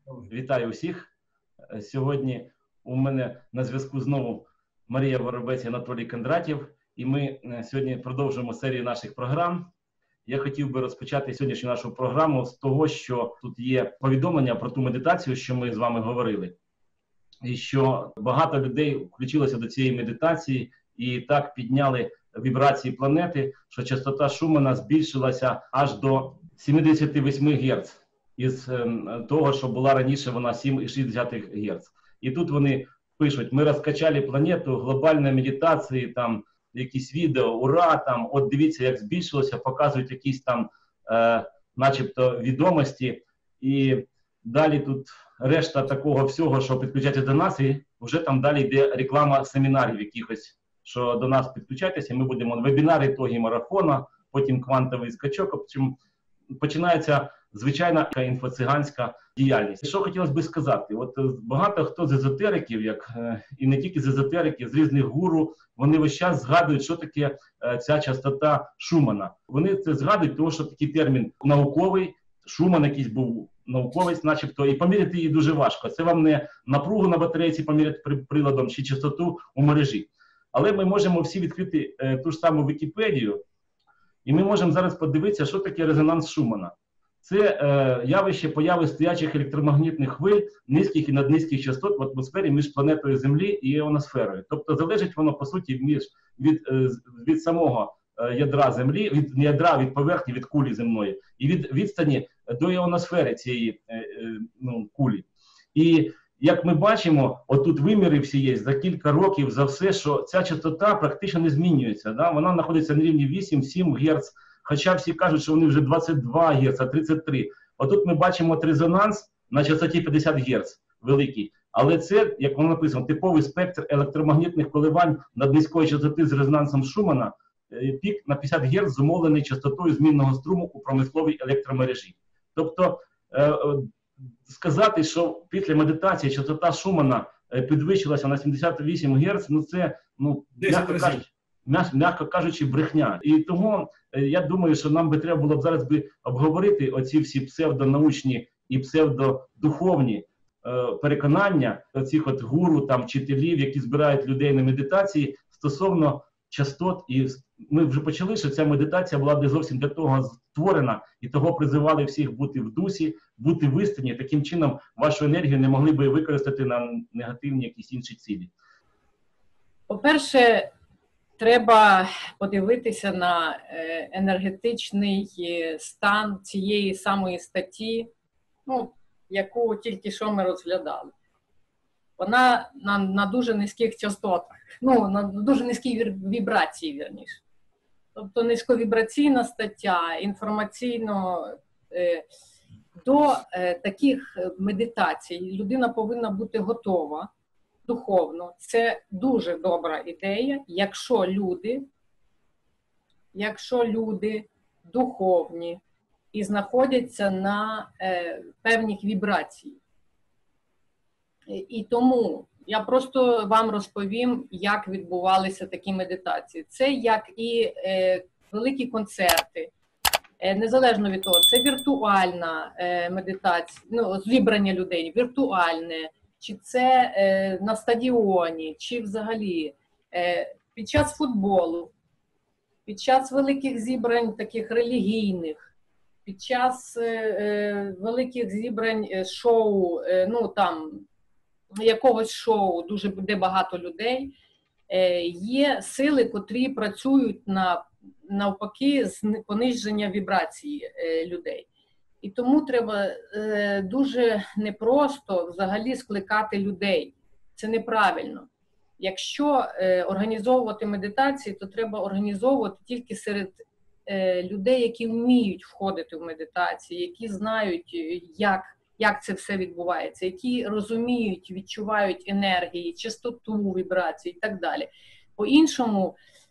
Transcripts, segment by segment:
Вітаю всіх. Сьогодні у мене на зв'язку знову Марія Воробець і Анатолій Кондратєв. І ми сьогодні продовжуємо серію наших програм. Я хотів би розпочати сьогоднішню нашу програму з того, що тут є повідомлення про ту медитацію, що ми з вами говорили. І що багато людей включилося до цієї медитації і так підняли вібрації планети, що частота Шумана збільшилася аж до 78 Гц. Із того, що була раніше вона 7,6 Гц. І тут вони пишуть: ми розкачали планету, глобальної медитації, там якісь відео, ура, там, от дивіться, як збільшилося, показують якісь там начебто відомості. І далі тут решта такого всього, що підключається до нас, і вже там далі йде реклама семінарів якихось, що до нас підключайтеся, ми будемо вебінари, ітоги марафона, потім квантовий скачок, починається звичайна інфоциганська діяльність. Що хотілося б сказати? От багато хто з езотериків, і не тільки з езотериків, з різних гуру, вони весь час згадують, що таке ця частота Шумана. Вони це згадують, тому що такий термін науковий, Шуман якийсь був науковець, начебто, і поміряти її дуже важко. Це вам не напругу на батарейці поміряти приладом чи частоту у мережі. Але ми можемо всі відкрити ту ж саму Вікіпедію, і ми можемо зараз подивитися, що таке резонанс Шумана. Це явище появи стоячих електромагнітних хвиль низьких і наднизьких частот в атмосфері між планетою Землі і іоносферою. Тобто залежить воно, по суті, від самого ядра Землі, від поверхні, від кулі земної, і від відстані до іоносфери цієї кулі. І як ми бачимо, отут виміри всі є за кілька років, за все, що ця частота практично не змінюється. Да? Вона знаходиться на рівні 8-7 Гц, хоча всі кажуть, що вони вже 22 Гц, 33. Отут ми бачимо резонанс на частоті 50 Гц, великий. Але це, як воно написано, типовий спектр електромагнітних коливань наднизької частоти з резонансом Шумана, пік на 50 Гц зумовлений частотою змінного струму у промисловій електромережі. Тобто, сказати, що після медитації частота Шумана підвищилася на 78 Гц, це, м'яко кажучи, брехня. І тому я думаю, що нам би треба було б зараз обговорити оці всі псевдонаучні і псевдодуховні переконання оцих от гуру, там, вчителів, які збирають людей на медитації стосовно частот. І ми вже почали, що ця медитація була не зовсім для того створена, і того призивали всіх бути в дусі, бути в істині. Таким чином вашу енергію не могли би використати на негативні якісь інші цілі. По-перше, треба подивитися на енергетичний стан цієї самої статті, яку тільки що ми розглядали. Вона на дуже низьких частотах, на дуже низькій вібрації, вірніше. Тобто низьковібраційна стаття, інформаційно, до таких медитацій людина повинна бути готова духовно. Це дуже добра ідея, якщо люди духовні і знаходяться на певних вібраціях. І тому я просто вам розповім, як відбувалися такі медитації. Це як і великі концерти, незалежно від того, це віртуальна медитація, зібрання людей, віртуальне, чи це на стадіоні, чи взагалі під час футболу, під час великих зібрань таких релігійних, під час великих зібрань шоу, якогось шоу, де багато людей, є сили, котрі працюють навпаки з пониження вібрації людей. І тому треба дуже непросто взагалі скликати людей. Це неправильно. Якщо організовувати медитації, то треба організовувати тільки серед людей, які вміють входити в медитації, які знають, як це все відбувається, які розуміють, відчувають енергії, частоту вібрацій і так далі. По-іншому,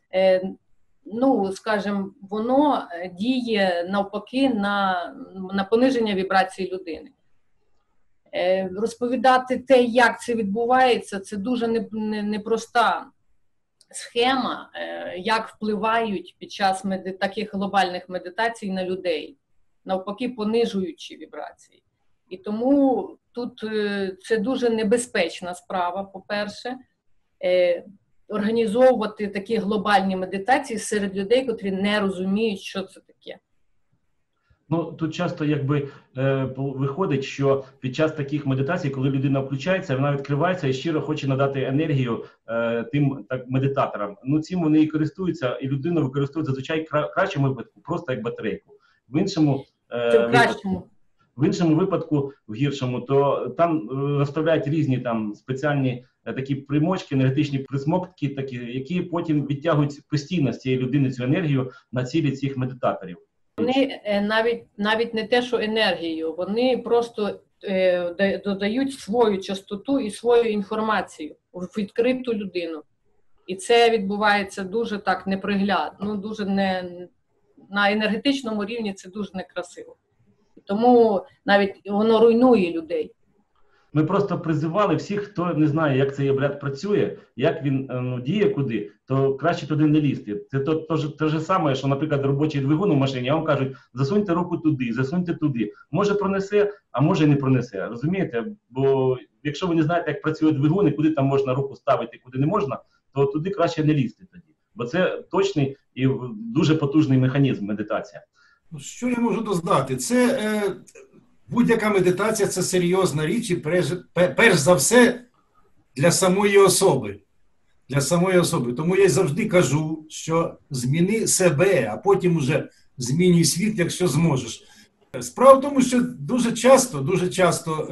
скажімо, воно діє навпаки на пониження вібрації людини. Розповідати те, як це відбувається, це дуже непроста схема, як впливають під час таких глобальних медитацій на людей, навпаки понижуючи вібрації. І тому тут це дуже небезпечна справа, по-перше, організовувати такі глобальні медитації серед людей, котрі не розуміють, що це таке. Ну, тут часто виходить, що під час таких медитацій, коли людина включається, вона відкривається і щиро хоче надати енергію тим медитаторам. Ну, цим вони і користуються, і людина використовує зазвичай в кращому випадку просто як батарейку. В іншому випадку, в гіршому, то там розставляють різні спеціальні такі примочки, енергетичні присмоктки, які потім відтягують постійно з цієї людини цю енергію на цілі цих медитаторів. Вони навіть не те, що енергію, вони просто додають свою частоту і свою інформацію в відкриту людину. І це відбувається дуже так неприглядно, дуже на енергетичному рівні це дуже некрасиво. Тому навіть воно руйнує людей. Ми просто призивали всіх, хто не знає, як цей обряд працює, як він діє куди, то краще туди не лізти. Це те ж саме, що, наприклад, робочий двигун у машині, а вам кажуть, засуньте руку туди, засуньте туди. Може пронесе, а може і не пронесе. Розумієте? Бо якщо ви не знаєте, як працює двигун і куди там можна руку ставити, куди не можна, то туди краще не лізти тоді. Бо це точний і дуже потужний механізм медитація. Що я можу додати? Це будь-яка медитація – це серйозна річ і перш за все для самої особи. Для самої особи. Тому я завжди кажу, що зміни себе, а потім уже змінюй світ, якщо зможеш. Справа в тому, що дуже часто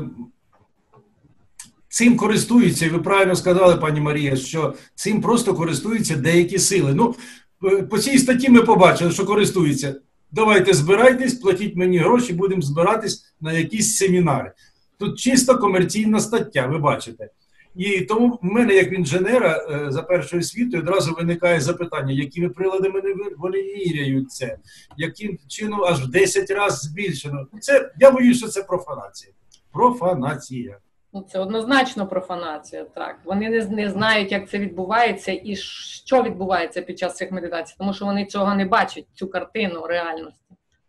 цим користуються, і ви правильно сказали, пані Марія, що цим просто користуються деякі сили. Ну, по цій статті ми побачили, що користуються. Давайте збирайтесь, платіть мені гроші, будемо збиратись на якісь семінари. Тут чисто комерційна стаття, ви бачите. І тому в мене, як інженера за першою освітою, одразу виникає запитання, якими приладами вони міряють це, яким чином аж в 10 разів збільшено. Я боюсь, що це профанація. Профанація. Ну, це однозначно профанація, так. Вони не знають, як це відбувається і що відбувається під час цих медитацій, тому що вони цього не бачать, цю картину реальності.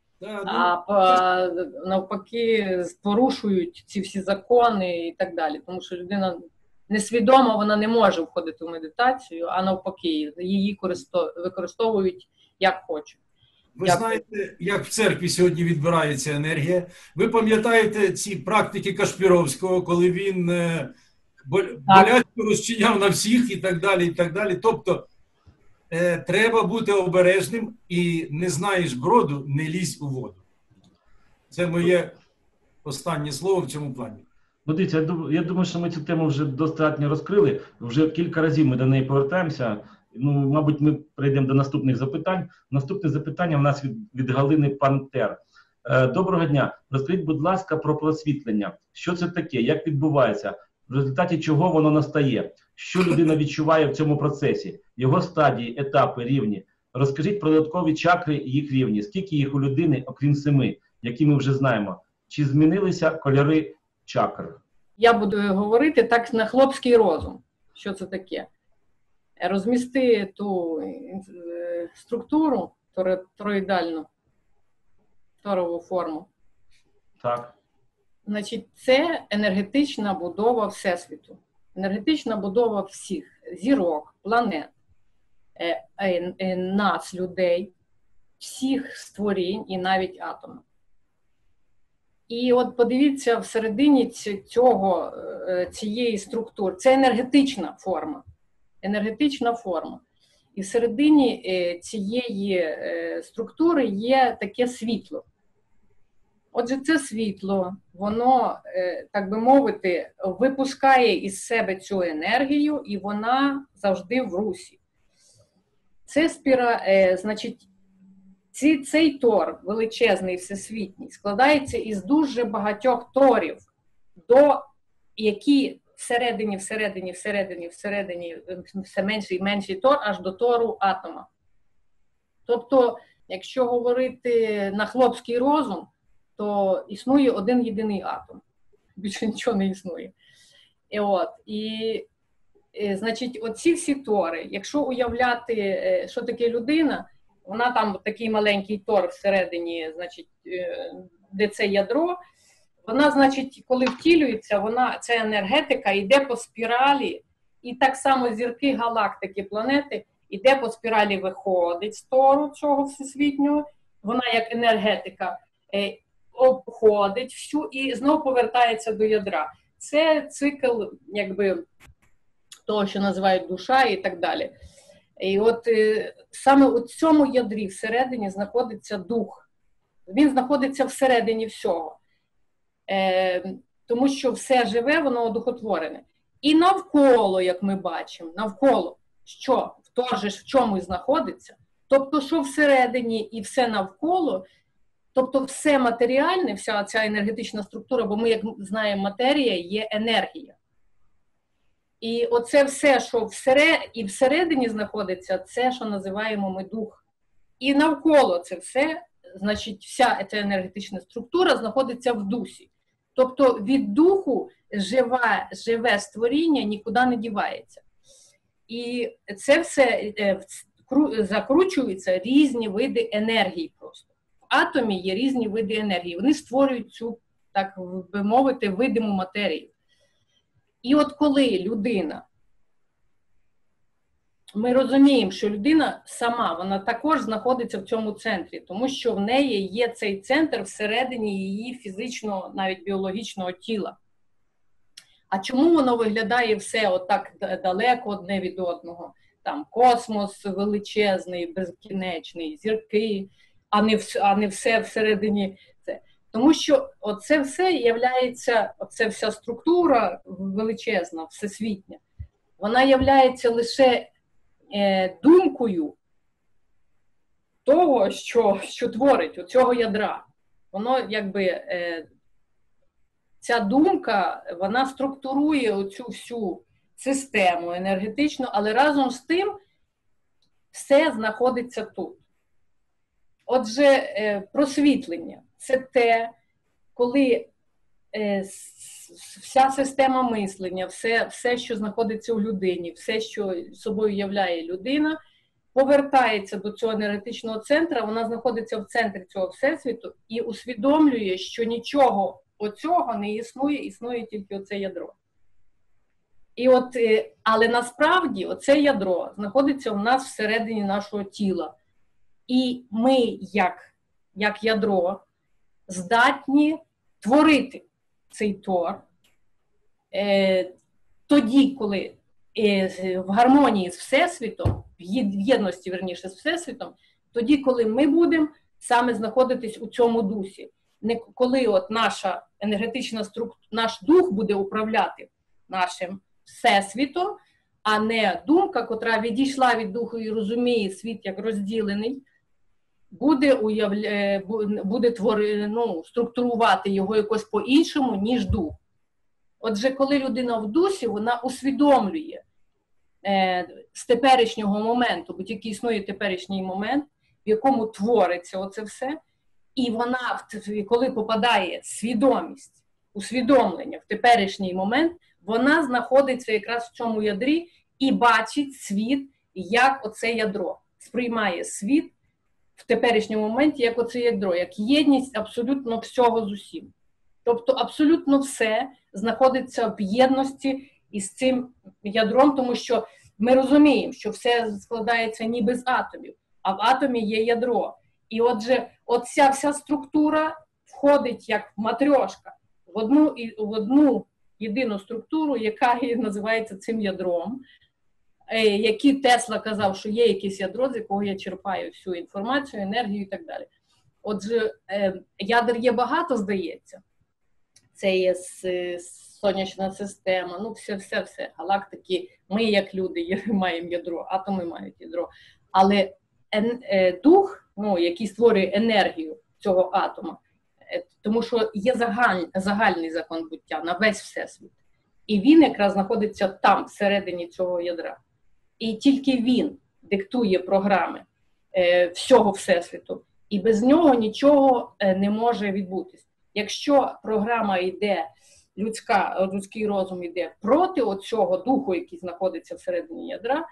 Навпаки, порушують ці всі закони і так далі, тому що людина несвідомо, вона не може входити в медитацію, а навпаки, її використовують як хочуть. Ви знаєте, як в церкві сьогодні відбирається енергія. Ви пам'ятаєте ці практики Кашпіровського, коли він болячку розчиняв на всіх і так далі, і так далі. Тобто, треба бути обережним і не знаєш броду, не лізь у воду. Це моє останнє слово в цьому плані. Ну, дивіться, я думаю, що ми цю тему вже достатньо розкрили. Вже кілька разів ми до неї повертаємося. Ну, мабуть, ми перейдемо до наступних запитань. Наступне запитання в нас від Галини Пантер. Доброго дня. Розкажіть, будь ласка, про просвітлення. Що це таке? Як відбувається? В результаті чого воно настає? Що людина відчуває в цьому процесі? Його стадії, етапи, рівні. Розкажіть про додаткові чакри і їх рівні. Скільки їх у людини, окрім 7, які ми вже знаємо? Чи змінилися кольори чакр? Я буду говорити так на хлопський розум. Що це таке? Розмісти ту структуру тороїдальну, торову форму. Так. Значить, це енергетична будова Всесвіту. Енергетична будова всіх зірок, планет, нас, людей, всіх створінь і навіть атомів. І от подивіться, всередині цієї структури, це енергетична форма. Енергетична форма. І всередині цієї структури є таке світло. Отже, це світло, воно, так би мовити, випускає із себе цю енергію, і вона завжди в русі. Це значить, цей тор, величезний, всесвітній, складається із дуже багатьох торів, які всередині, все менший і менший тор, аж до тору атома. Тобто, якщо говорити на хлопський розум, то існує один єдиний атом. Більше нічого не існує. Значить, оці всі тори, якщо уявляти, що таке людина, вона там такий маленький тор всередині, значить, де це ядро, Вона, значить, коли втілюється, ця енергетика йде по спіралі, і так само зірки, галактики, планети, йде по спіралі, виходить з тору цього всесвітнього, вона як енергетика обходить всю і знову повертається до ядра. Це цикл, якби, того, що називають душа і так далі. І от саме у цьому ядрі всередині знаходиться дух. Він знаходиться всередині всього. Тому що все живе, воно одухотворене. І навколо, як ми бачимо, навколо, що в чому знаходиться, тобто, що всередині і все навколо, тобто все матеріальне, вся ця енергетична структура, бо ми, як знаємо, матерія є енергія. І оце все, що всередині знаходиться, це, що називаємо ми дух. І навколо це все, значить, вся ця енергетична структура знаходиться в дусі. Тобто від духу живе створіння нікуди не дівається. І це все закручуються різні види енергії просто. В атомі є різні види енергії. Вони створюють цю, так би мовити, видиму матерію. І от коли людина, ми розуміємо, що людина сама, вона також знаходиться в цьому центрі, тому що в неї є цей центр всередині її фізичного, навіть біологічного тіла. А чому воно виглядає все отак далеко одне від одного? Там космос величезний, безкінечний, зірки, а не все всередині. Тому що оце все являється, оце вся структура величезна, всесвітня, вона являється лише думкою того, що творить, оцього ядра. Воно, якби, ця думка, вона структурує оцю всю систему енергетичну, але разом з тим все знаходиться тут. Отже, просвітлення – це те, коли вся система мислення, все, що знаходиться у людині, все, що собою являє людина, повертається до цього енергетичного центру, вона знаходиться в центрі цього всесвіту і усвідомлює, що нічого оцього не існує, існує тільки оце ядро. І от, але насправді оце ядро знаходиться у нас всередині нашого тіла. І ми, як ядро, здатні творити цей твор тоді, коли в гармонії з Всесвітом, в єдності, верніше, з Всесвітом, тоді, коли ми будемо саме знаходитись у цьому дусі. Не коли от наша енергетична структура, наш дух буде управляти нашим Всесвітом, а не думка, котра відійшла від духу і розуміє світ як розділений, буде структурувати його якось по-іншому, ніж дух. Отже, коли людина в дусі, вона усвідомлює з теперішнього моменту, бо тільки існує теперішній момент, в якому твориться оце все, і вона, коли попадає свідомість, усвідомлення в теперішній момент, вона знаходиться якраз в цьому ядрі і бачить світ як оце ядро, сприймає світ в теперішньому моменті як оце ядро, як єдність абсолютно всього з усім. Тобто абсолютно все знаходиться в єдності із цим ядром, тому що ми розуміємо, що все складається ніби з атомів, а в атомі є ядро. І отже, оця вся структура входить як матрьошка в одну єдину структуру, яка і називається цим ядром, який Тесла казав, що є якесь ядро, з якого я черпаю всю інформацію, енергію і так далі. Отже, ядер є багато, здається. Це є сонячна система, ну все, галактики. Ми, як люди, маємо ядро, атоми мають ядро. Але дух, який створює енергію цього атома, тому що є загальний закон буття на весь всесвіт. І він якраз знаходиться там, всередині цього ядра. І тільки він диктує програми всього всесвіту. І без нього нічого не може відбутися. Якщо програма йде, людський розум йде проти оцього духу, який знаходиться всередині ядра,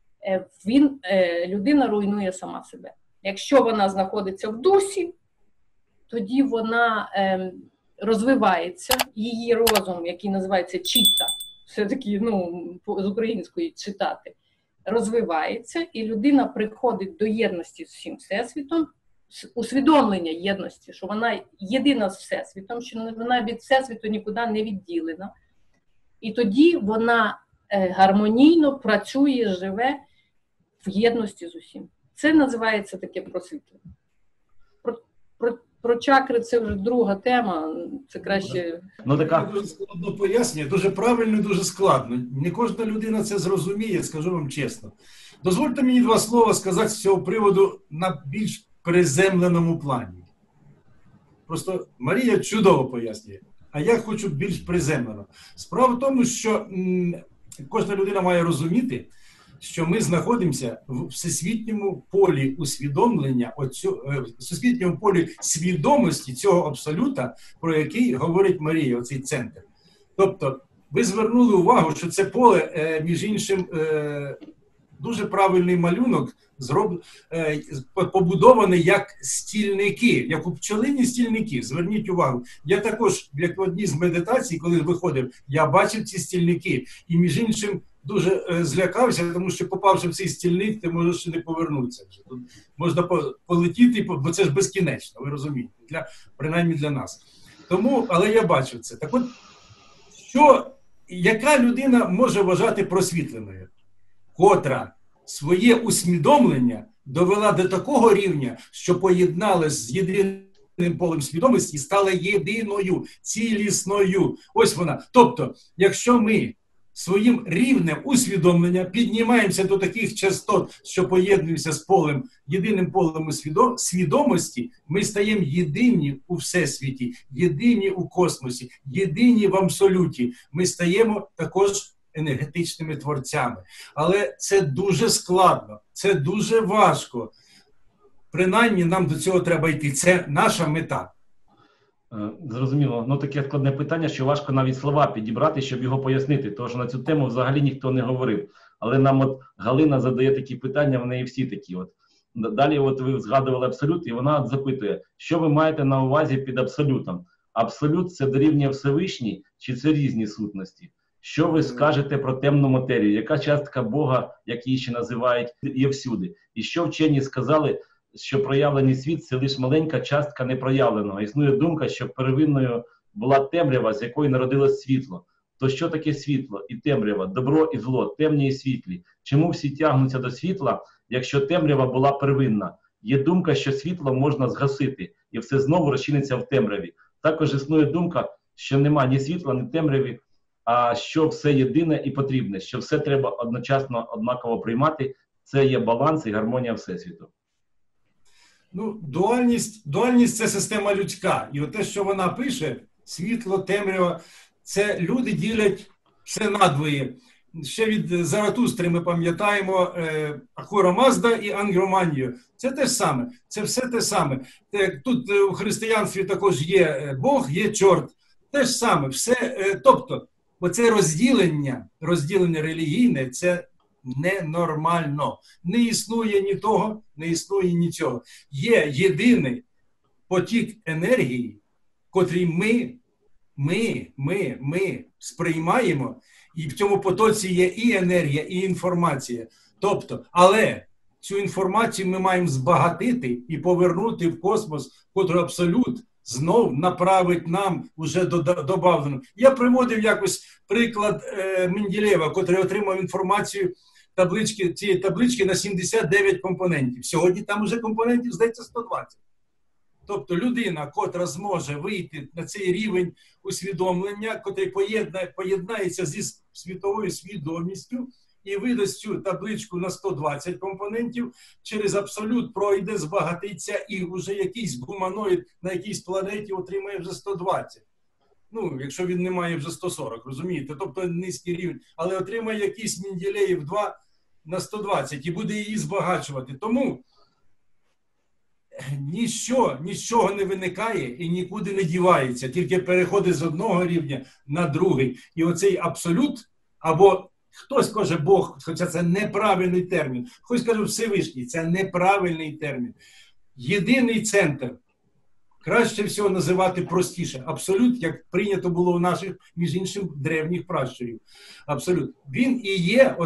людина руйнує сама себе. Якщо вона знаходиться в дусі, тоді вона розвивається, її розум, який називається чітта, все-таки з української читати, розвивається, і людина приходить до єдності з всім Всесвітом, усвідомлення єдності, що вона єдина з Всесвітом, що вона від Всесвіту нікуди не відділена. І тоді вона гармонійно працює, живе в єдності з усім. Це називається таке просвітлення. Про чакри це вже друга тема, це краще... Така... Дуже складно пояснює, дуже правильно і дуже складно. Не кожна людина це зрозуміє, скажу вам чесно. Дозвольте мені два слова сказати з цього приводу на більш приземленому плані. Просто Марія чудово пояснює, а я хочу більш приземлено. Справа в тому, що кожна людина має розуміти, що ми знаходимося в всесвітньому полі усвідомлення, всесвітньому полі свідомості цього абсолюта, про який говорить Марія, оцей центр. Тобто, ви звернули увагу, що це поле, між іншим, дуже правильний малюнок, побудований як стільники, як у пчелині стільники. Зверніть увагу. Я також, як в одній з медитацій, коли виходив, я бачив ці стільники. І між іншим, дуже злякався, тому що попавши в цей стільник, ти можеш ще не повернутися. Тут можна полетіти, бо це ж безкінечно, ви розумієте, принаймні для нас. Тому, але я бачив це. Так от, яка людина може вважати просвітленою? Котра своє усвідомлення довела до такого рівня, що поєдналась з єдиним полем свідомості і стала єдиною, цілісною. Ось вона. Тобто, якщо ми своїм рівнем усвідомлення піднімаємося до таких частот, що поєднуємося з єдиним полем свідомості, ми стаємо єдині у Всесвіті, єдині у космосі, єдині в абсолюті. Ми стаємо також енергетичними творцями. Але це дуже складно, це дуже важко. Принаймні нам до цього треба йти. Це наша мета. Зрозуміло. Таке складне питання, що важко навіть слова підібрати, щоб його пояснити. Тому що на цю тему взагалі ніхто не говорив. Але нам Галина задає такі питання, в неї всі такі. Далі ви згадували абсолют, і вона запитує, що ви маєте на увазі під абсолютом? Абсолют – це дорівнює Всевишній, чи це різні сутності? Що ви скажете про темну матерію? Яка частка Бога, як її ще називають, є всюди? І що вчені сказали, що проявлений світ – це лише маленька частка непроявленого. Існує думка, що первинною була темрява, з якої народилось світло. То що таке світло і темрява, добро і зло, темні і світлі? Чому всі тягнуться до світла, якщо темрява була первинна? Є думка, що світло можна згасити, і все знову розчиниться в темряві. Також існує думка, що нема ні світла, ні темряви, а що все єдине і потрібне, що все треба одночасно, однаково приймати. Це є баланс і гармонія Всесвіту. Дуальність – це система людська. І те, що вона пише, світло, темрява, це люди ділять все надвоє. Ще від Заратустри ми пам'ятаємо Ахура Мазда і Ангроманію. Це те ж саме, це все те саме. Тут у християнстві також є Бог, є чорт. Те ж саме, все, тобто, оце розділення релігійне, це ненормально. Не існує ні того, не існує нічого. Є єдиний потік енергії, котрий ми сприймаємо, і в цьому потоці є і енергія, і інформація. Тобто, але цю інформацію ми маємо збагатити і повернути в космос, котрий абсолют знов направить нам уже добавлено. Я приводив якось приклад Менделєєва, котрий отримав інформацію цієї таблички на 79 компонентів. Сьогодні там уже компонентів, здається, 120. Тобто людина, котра зможе вийти на цей рівень усвідомлення, котрий поєднається зі світовою свідомістю і видасть цю табличку на 120 компонентів, через абсолют пройде, збагатиться і вже якийсь гуманоїд на якійсь планеті отримає вже 120. Якщо він не має вже 140, розумієте? Тобто низький рівень. Але отримає якийсь Менделєєв 2 на 120 і буде її збагачувати. Тому нічого не виникає і нікуди не дівається, тільки переходить з одного рівня на другий. І оцей абсолют, або хтось каже Бог, хоча це неправильний термін, хтось каже Всевишній, це неправильний термін. Єдиний центр, краще всього називати простіше. Абсолют, як прийнято було у наших, між іншим, древніх пращурів. Абсолют. Він і є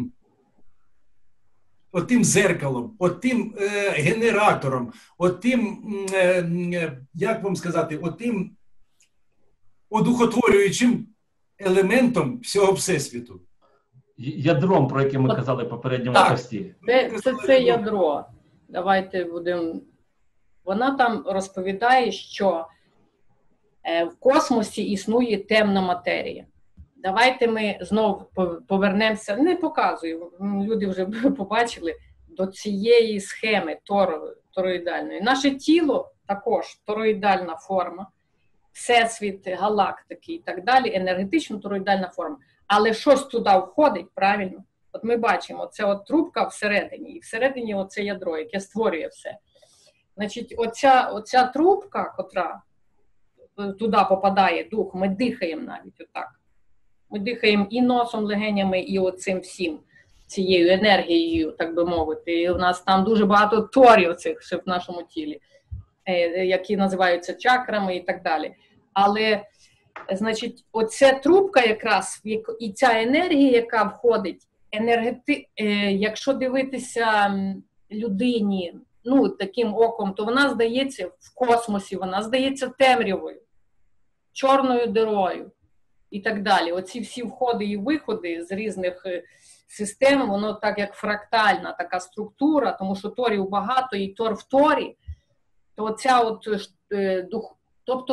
отим зеркалом, отим генератором, отим, як вам сказати, отим одухотворюючим елементом всього Всесвіту. Ядром, про яке ми казали в попередньому пості. Це ядро. Давайте будемо... Вона там розповідає, що в космосі існує темна матерія. Давайте ми знову повернемося, не показую, люди вже побачили, до цієї схеми тороїдальної. Наше тіло також тороїдальна форма, всесвіт, галактики і так далі, енергетично тороїдальна форма. Але щось туди входить, правильно? От ми бачимо, це от трубка всередині, і всередині оце ядро, яке створює все. Значить, оця трубка, котра туди попадає дух, ми дихаємо навіть отак. Ми дихаємо і носом, легенями, і оцим всім, цією енергією, так би мовити. І у нас там дуже багато торів цих в нашому тілі, які називаються чакрами і так далі. Але, значить, оця трубка якраз, і ця енергія, яка входить, якщо дивитися людині, ну, таким оком, то вона здається в космосі, вона здається темрявою, чорною дирою і так далі. Оці всі входи і виходи з різних систем, воно так як фрактальна така структура, тому що торів багато і тор в торі, то оця от, тобто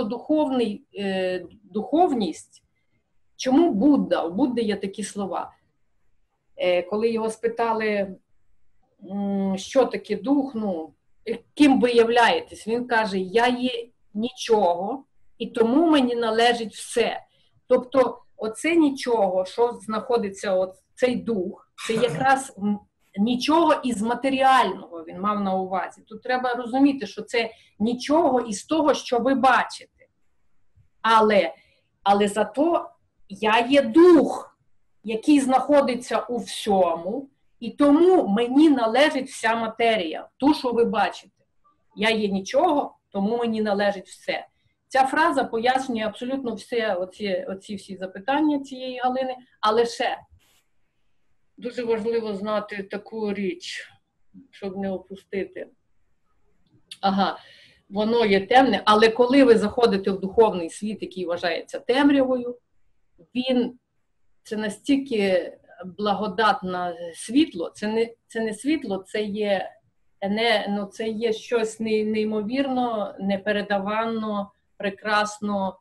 духовність, чому Будда? У Будди є такі слова. Коли його спитали, що таке дух, ну, ким ви являєтесь, він каже, я є нічого, і тому мені належить все. Тобто, оце нічого, що знаходиться, цей дух, це якраз нічого із матеріального, він мав на увазі. Тут треба розуміти, що це нічого із того, що ви бачите. Але зато я є дух, який знаходиться у всьому, і тому мені належить вся матерія, ту, що ви бачите. Я є нічого, тому мені належить все. Ця фраза пояснює абсолютно все оці всі запитання цієї Галини, але ще дуже важливо знати таку річ, щоб не опустити. Воно є темне, але коли ви заходите в духовний світ, який вважається темрявою, це настільки благодатне світло, це не світло, це є щось неймовірно, непередаванно, прекрасно,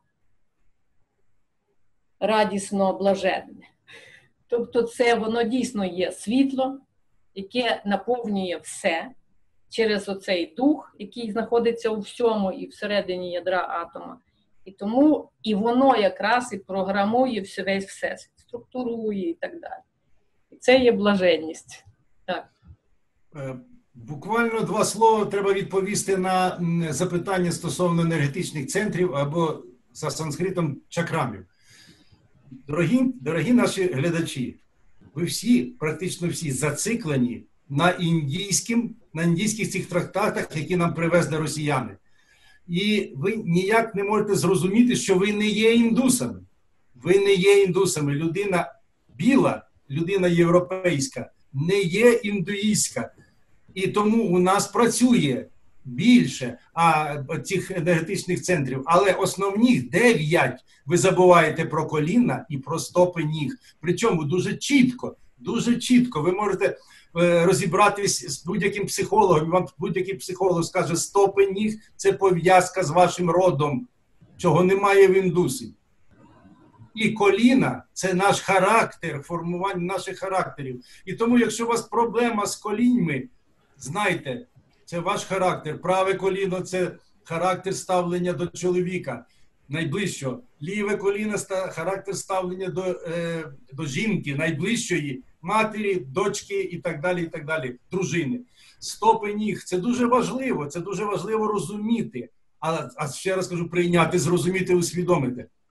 радісно, блаженне. Тобто воно дійсно є світло, яке наповнює все через оцей дух, який знаходиться у всьому і всередині ядра атома. І воно якраз і програмує весь всесвіт, структурує і так далі. І це є блаженність. Так. Буквально 2 слова треба відповісти на запитання стосовно енергетичних центрів або за санскритом чакрамів. Дорогі наші глядачі, ви всі, практично всі, зациклені на індійських цих трактатах, які нам привезли росіяни. І ви ніяк не можете зрозуміти, що ви не є індусами. Ви не є індусами. Людина біла, людина європейська, не є індуїстська. І тому у нас працює більше цих енергетичних центрів. Але основних 9 ви забуваєте про коліна і про стопи ніг. Причому дуже чітко. Ви можете розібратись з будь-яким психологом. Вам будь-який психолог скаже, стопи ніг – це пов'язка з вашим родом, чого немає в індусів. І коліна – це наш характер, формування наших характерів. І тому, якщо у вас проблема з коліньми, знайте, це ваш характер. Праве коліно – це характер ставлення до чоловіка, найближчого. Ліве коліно – характер ставлення до жінки, найближчої, матері, дочки і так далі, дружини. Стопи ніг – це дуже важливо розуміти. А ще раз кажу, прийняти, зрозуміти, усвідомити.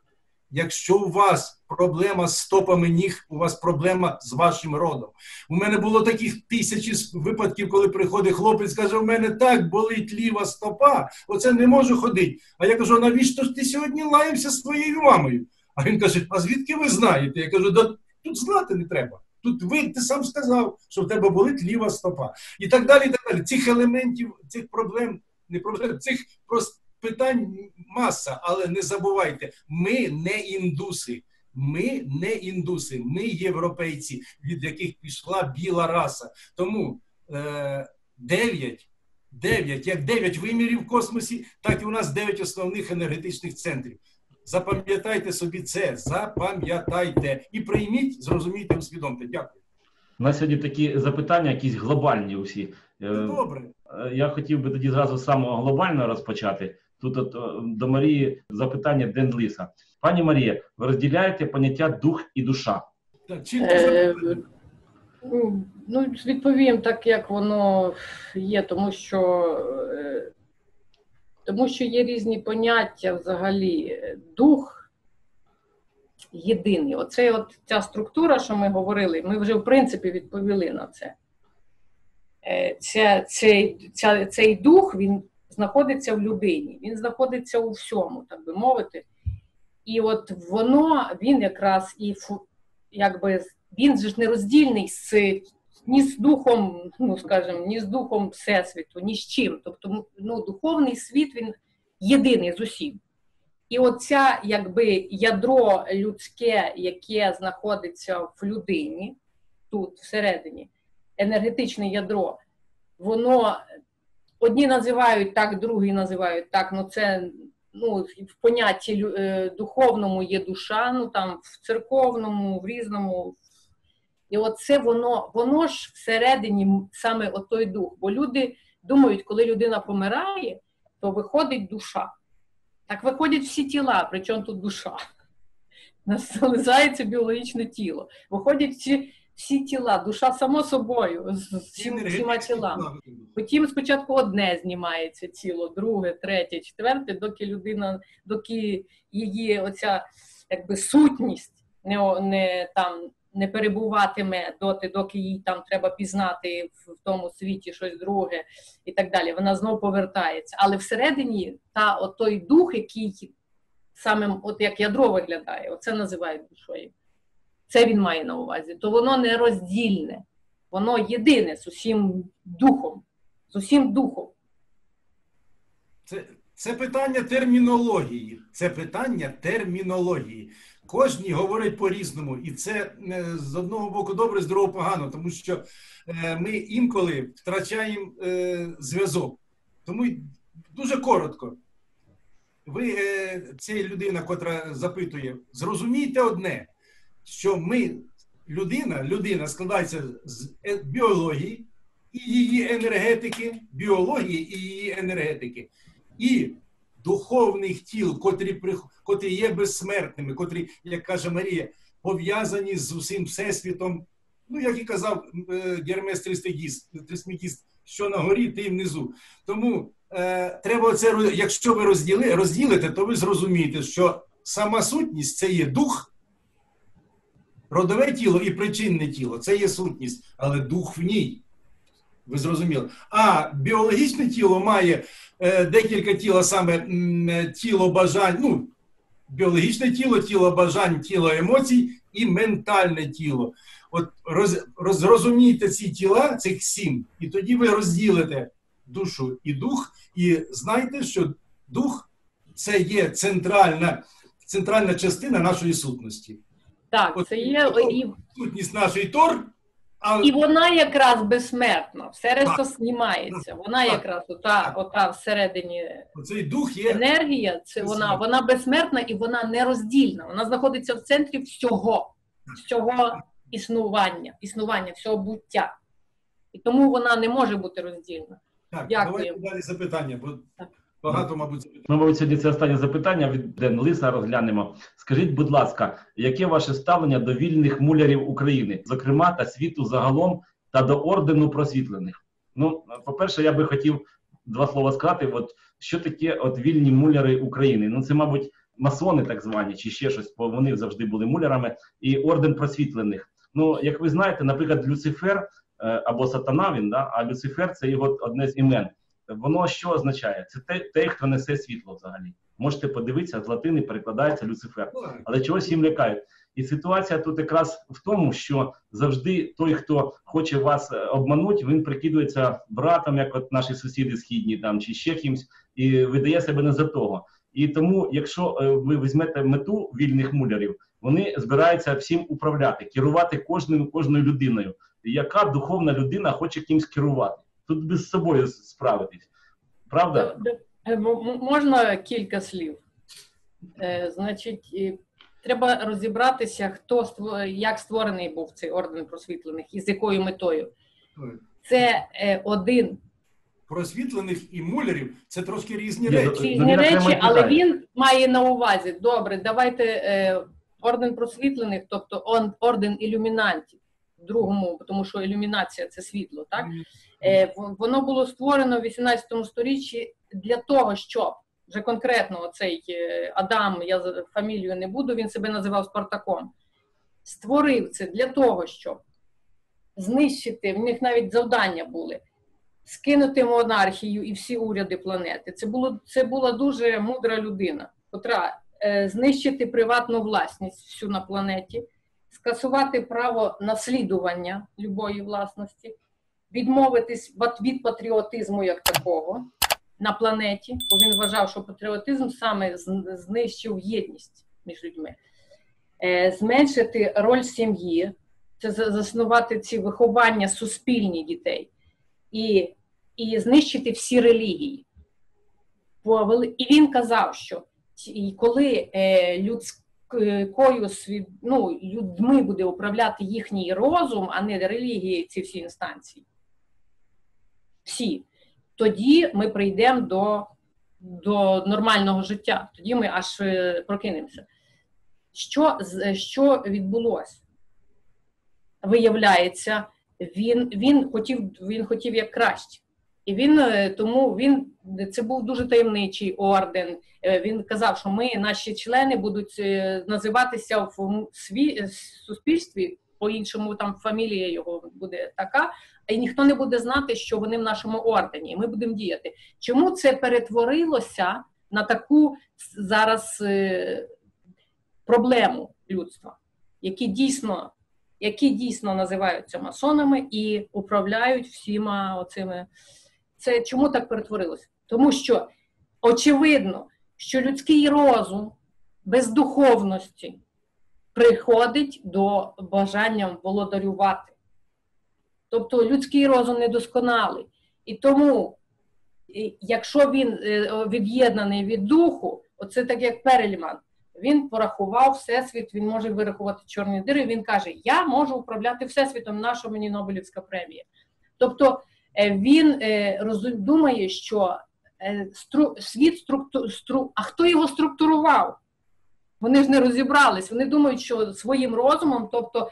якщо у вас проблема з стопами ніг, у вас проблема з вашим родом. У мене було таких тисячі випадків, коли приходить хлопець, каже, у мене так болить ліва стопа, оце не можу ходити. А я кажу, навіщо ж ти сьогодні лаявся з твоєю мамою? А він каже, а звідки ви знаєте? Я кажу, да тут знати не треба. Тут ти сам сказав, що в тебе болить ліва стопа. І так далі, і так далі. Цих елементів, цих проблем, не проблем, цих просто питань маса, але не забувайте, ми не індуси. Ми не індуси, ми європейці, від яких пішла біла раса. Тому 9, як 9 вимірів в космосі, так і у нас 9 основних енергетичних центрів. Запам'ятайте собі це, запам'ятайте. І прийміть, зрозумійте, усвідомте. Дякую. У нас сьогодні такі запитання, якісь глобальні усі. Добре. Я хотів би тоді зразу з самого глобального розпочати. Тут от до Марії запитання Денлиса. Пані Марія, ви розділяєте поняття дух і душа? Так, відповім так, як воно є, тому що є різні поняття взагалі. Дух єдиний. Оце ця структура, що ми говорили, ми вже в принципі відповіли на це. Цей дух, він знаходиться в людині, він знаходиться у всьому, так би мовити. І от він якраз він же ж не роздільний ні з духом, ні з духом Всесвіту, ні з чим. Тобто, духовний світ, він єдиний з усім. І оця, ядро людське, яке знаходиться в людині, тут, всередині, енергетичне ядро, воно, одні називають так, другі називають так, це, в понятті духовному є душа, там, в церковному, в різному. І оце воно ж всередині саме отой дух. Бо люди думають, коли людина помирає, то виходить душа. Так виходять всі тіла, причому тут душа. Залишається біологічне тіло. Виходять всі тіла, душа само собою, з всіма тілами. Потім спочатку одне знімається тіло, друге, третє, четверте, доки її оця сутність не перебуватиме доки їй там треба пізнати в тому світі щось друге і так далі. Вона знову повертається. Але всередині той дух, який саме як ядро виглядає, оце називають душою. Це він має на увазі. То воно не роздільне. Воно єдине з усім духом. З усім духом. Це питання термінології. Це питання термінології. Кожній говорить по-різному. І це з одного боку добре, з другого погано. Тому що ми інколи втрачаємо зв'язок. Тому дуже коротко. Ви, ця людина, котра запитує, зрозумійте одне, що людина складається з біології і її енергетики, і духовних тіл, котрі є безсмертними, котрі, як каже Марія, пов'язані з усім Всесвітом. Як і казав Гермес Трисмегіст, що на горі, ти внизу. Тому треба це, якщо ви розділите, то ви зрозумієте, що сама сутність – це є дух, родове тіло і причинне тіло – це є сутність, але дух в ній. Ви зрозуміли. А біологічне тіло має декілька тіл, саме тіло бажань, біологічне тіло, тіло бажань, тіло емоцій і ментальне тіло. От зрозумійте ці тіла, цих 7, і тоді ви розділите душу і дух, і знайте, що дух – це є центральна частина нашої сутності. Так, це є сутність нашої Тор. І вона якраз безсмертна, все решта знімається. Вона якраз ота всередині оцей дух є енергія, вона безсмертна і вона нероздільна. Вона знаходиться в центрі всього існування, всього буття. І тому вона не може бути роздільна. Так, дякую. Давайте далі запитання, бо багато, мабуть, запитань. Мабуть, сьогодні це останнє запитання від Денлиса розглянемо. Скажіть, будь ласка, яке ваше ставлення до вільних мулярів України, зокрема, та світу загалом, та до ордену просвітлених? По-перше, я би хотів 2 слова сказати, що таке вільні муляри України. Це, мабуть, масони так звані, чи ще щось, бо вони завжди були мулярами, і орден просвітлених. Ну, як ви знаєте, наприклад, Люцифер, або Сатана він, да? А Люцифер – це його одне з імен. Воно що означає? Це той, хто несе світло взагалі. Можете подивитися, з латини перекладається Люцифер. Але чогось їм лякають. І ситуація тут якраз в тому, що завжди той, хто хоче вас обманути, він прикидується братом, як от наші сусіди східні там, чи ще кимсь, і видає себе не за того. І тому, якщо ви візьмете мету вільних мулярів, вони збираються всім управляти, керувати кожною людиною. Яка духовна людина хоче кимсь керувати? Тут без собою справитись. Правда? Можна кілька слів? Значить, треба розібратися, як створений був цей орден просвітлених і з якою метою. Це один. Просвітлених і мулярів – це трошки різні речі. речі. Різні речі, але він має на увазі, добре, давайте орден просвітлених, тобто орден ілюмінантів, другому, тому що ілюмінація – це світло, так? Воно було створено в 18 сторіччі для того, щоб, вже конкретно оцей Адам, я фамілію не буду, він себе називав Спартаком, створив це для того, щоб знищити, в них навіть завдання були, скинути монархію і всі уряди планети. Це була дуже мудра людина, котра знищити приватну власність всю на планеті, скасувати право наслідування любої власності, відмовитись від патріотизму як такого на планеті, бо він вважав, що патріотизм саме знищив єдність між людьми, зменшити роль сім'ї, це заснувати ці виховання суспільні дітей, і знищити всі релігії. І він казав, що коли людьми буде управляти їхній розум, а не релігії, ці всі інстанції, тоді ми прийдемо до нормального життя, тоді ми аж прокинемося. Що відбулося? Виявляється, він хотів як краще. І це був дуже таємничий орден. Він казав, що наші члени будуть називатися в суспільстві, по-іншому там фамілія його буде така, і ніхто не буде знати, що вони в нашому ордені, і ми будемо діяти. Чому це перетворилося на таку зараз проблему людства, які дійсно називаються масонами і управляють всіма оцими. Це чому так перетворилося? Тому що очевидно, що людський розум без духовності приходить до бажання володарювати. Тобто людський розум недосконалий. І тому, якщо він від'єднаний від духу, оце так як Перельман, він порахував Всесвіт, він може вирахувати чорні дири, він каже, я можу управляти Всесвітом, наша мені Нобелівська премія. Тобто він думає, що світ а хто його структурував? Вони ж не розібрались, вони думають, що своїм розумом, тобто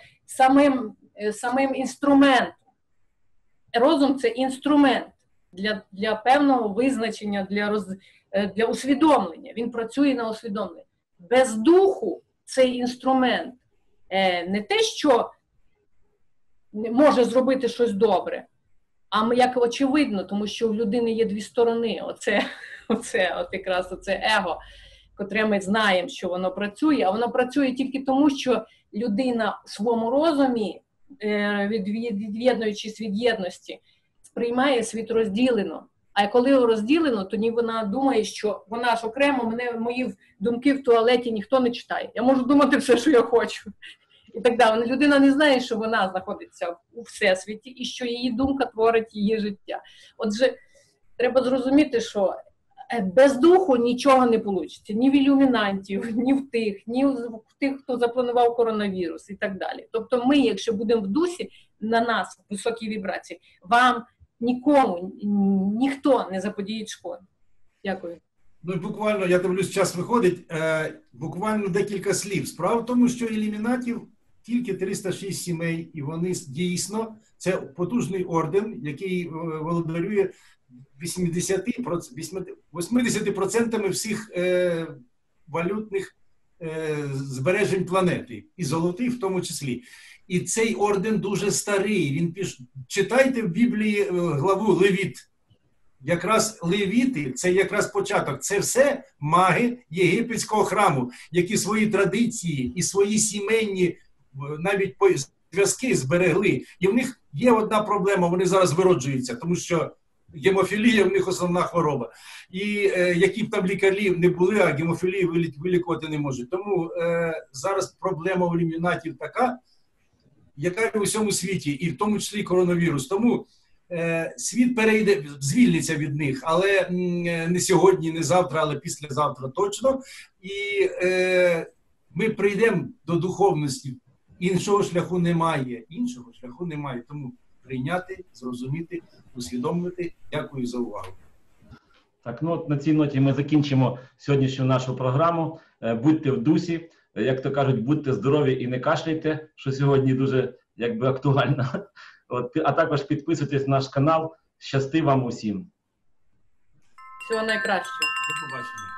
самим інструментом. Розум – це інструмент для певного визначення, для усвідомлення. Він працює на усвідомлення. Без духу цей інструмент не те, що може зробити щось добре, а як очевидно, тому що в людини є дві сторони. Якраз оце его, котре ми знаємо, що воно працює, а воно працює тільки тому, що людина в своєму розумі, від'єднуючись від єдності, сприймає світ розділено. А коли його розділено, тоді вона думає, що вона ж окремо, мої думки в туалеті ніхто не читає. Я можу думати все, що я хочу. І так далі. Людина не знає, що вона знаходиться у Всесвіті і що її думка творить її життя. Отже, треба зрозуміти, що без духу нічого не вийде. Ні в ілюмінантів, ні в тих, хто запланував коронавірус і так далі. Тобто ми, якщо будемо в дусі, на нас високі вібрації, вам нікому, ніхто не заподіє шкоди. Дякую. Ну, буквально, я дивлюсь, час виходить, буквально декілька слів. Справа в тому, що ілюмінатів тільки 306 сімей, і вони дійсно, це потужний орден, який володарює 80% всіх валютних збережень планети, і золотих в тому числі. І цей орден дуже старий. Він читайте в Біблії главу Левіт. Якраз левіти – це якраз початок. Це все маги єгипетського храму, які свої традиції і свої сімейні навіть зв'язки зберегли. І в них є одна проблема, вони зараз вироджуються, тому що гемофілія в них основна хвороба. І які б там лікарі не були, а гемофілію вилікувати не можуть. Тому зараз проблема у ілюмінатів така, яка в усьому світі, і в тому числі коронавірус. Тому світ перейде, звільниться від них, але не сьогодні, не завтра, але післязавтра точно. І ми прийдемо до духовності. Іншого шляху немає. Іншого шляху немає. Тому прийняти, зрозуміти, усвідомити. Дякую за увагу. Так, ну от на цій ноті ми закінчимо сьогоднішню нашу програму. Будьте в дусі, як то кажуть, будьте здорові і не кашляйте, що сьогодні дуже якби актуально. От, а також підписуйтесь на наш канал. Щасти вам усім. Всього найкращого. До побачення.